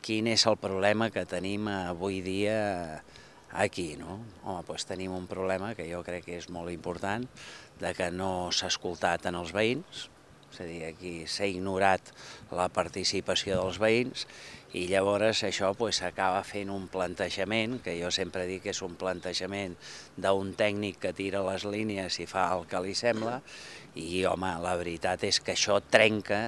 quin és el problema que tenim avui dia aquí, no? Home, doncs tenim un problema que jo crec que és molt important, de que no s'ha escoltat en els veïns, és a dir, aquí s'ha ignorat la participació dels veïns i llavors això s'acaba fent un plantejament, que jo sempre dic que és un plantejament d'un tècnic que tira les línies i fa el que li sembla, i home, la veritat és que això trenca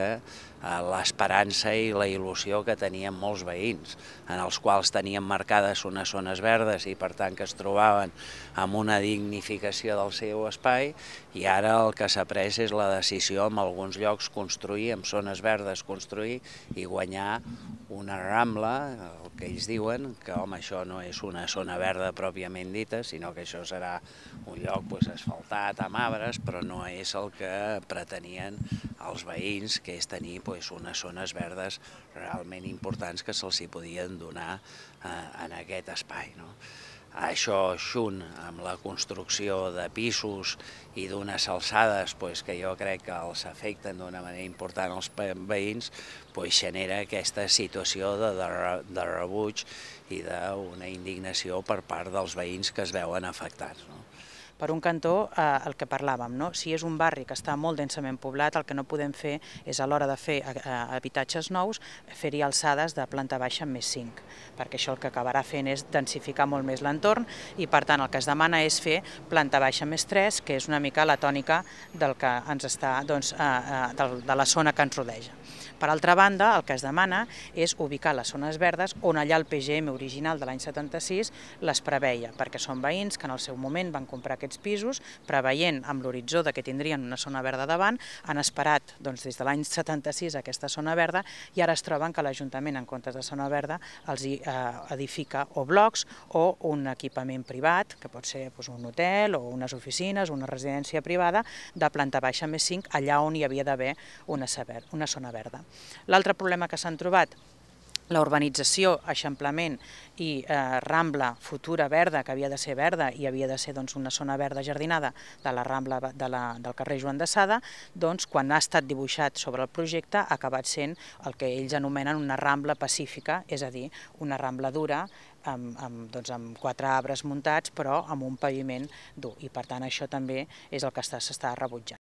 l'esperança i la il·lusió que tenien molts veïns, en els quals tenien marcades unes zones verdes i per tant que es trobaven amb una dignificació del seu espai, i ara el que s'ha pres és la decisió en alguns llocs construir, en zones verdes construir i guanyar una rambla, el que ells diuen, que home, això no és una zona verda pròpiament dita, sinó que això serà un lloc asfaltat amb arbres, però no és el que pretenien els veïns, que és tenir unes zones verdes realment importants que se'ls podien donar en aquest espai. Això junt amb la construcció de pisos i d'unes alçades que jo crec que els afecten d'una manera important als veïns, genera aquesta situació de rebuig i d'una indignació per part dels veïns que es veuen afectats. Per un cantó, el que parlàvem, si és un barri que està molt densament poblat, el que no podem fer és, a l'hora de fer habitatges nous, fer-hi alçades de planta baixa més 5, perquè això el que acabarà fent és densificar molt més l'entorn i, per tant, el que es demana és fer planta baixa més 3, que és una mica la tònica del que ens està, de la zona que ens rodeja. Per altra banda, el que es demana és ubicar les zones verdes on allà el PGM original de l'any 76 les preveia, perquè són veïns que en el seu moment van comprar aquests pisos, preveient amb l'horitzó que tindrien una zona verda davant, han esperat des de l'any 76 aquesta zona verda i ara es troben que l'Ajuntament, en comptes de zona verda, els edifica o blocs o un equipament privat, que pot ser un hotel o unes oficines, una residència privada, de planta baixa més 5, allà on hi havia d'haver una zona verda. L'altre problema que s'han trobat, la urbanització, eixamplament i rambla futura verda, que havia de ser verda i havia de ser una zona verda jardinada de la rambla del carrer Joan de Sada, quan ha estat dibuixat sobre el projecte ha acabat sent el que ells anomenen una rambla pacífica, és a dir, una rambla dura amb 4 arbres muntats però amb un paviment dur, i per tant això també és el que s'està rebutjant.